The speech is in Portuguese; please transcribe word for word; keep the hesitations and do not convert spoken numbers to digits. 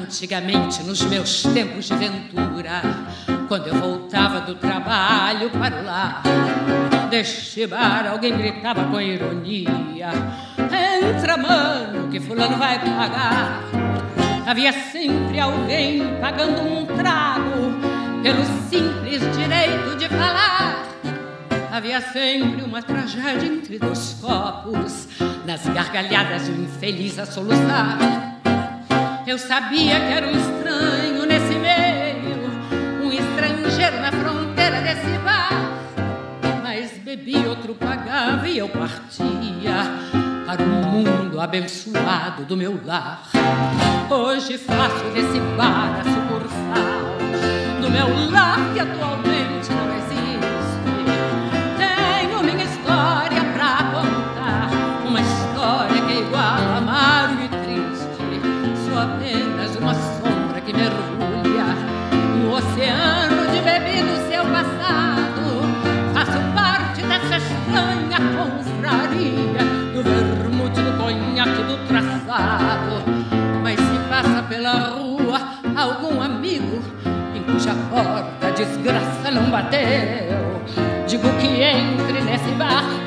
Antigamente, nos meus tempos de ventura, quando eu voltava do trabalho para o lar, deste bar alguém gritava com ironia: entra, mano, que fulano vai pagar. Havia sempre alguém pagando um trago pelo simples direito de falar. Havia sempre uma tragédia entre dois copos, nas gargalhadas de um infeliz a soluçar. Eu sabia que era um estranho nesse meio, um estrangeiro na fronteira desse bar. Mas bebia, outro pagava e eu partia para o mundo abençoado do meu lar. Hoje faço desse bar a sucursal do meu lar que atualmente não existe. Tenho minha história pra contar, uma história que é igual, amargo e triste. Sou apenas uma sombra que mergulha no oceano de bebida do seu passado. Faço parte dessa estranha confraria do vermute, do conhaque, do traçado. Mas se passa pela rua algum amigo em cuja porta a desgraça não bateu, digo que entre nesse bar